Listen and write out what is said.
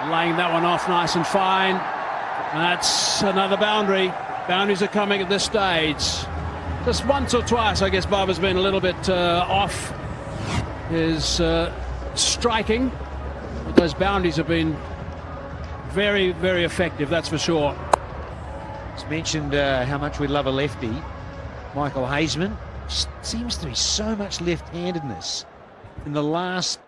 laying that one off nice and fine. And that's another boundary. Boundaries are coming at this stage. Just once or twice, I guess Barber's been a little bit off his striking. But those boundaries have been very, very effective, that's for sure. He's mentioned how much we love a lefty. Michael Haseman seems to be so much left-handedness in the last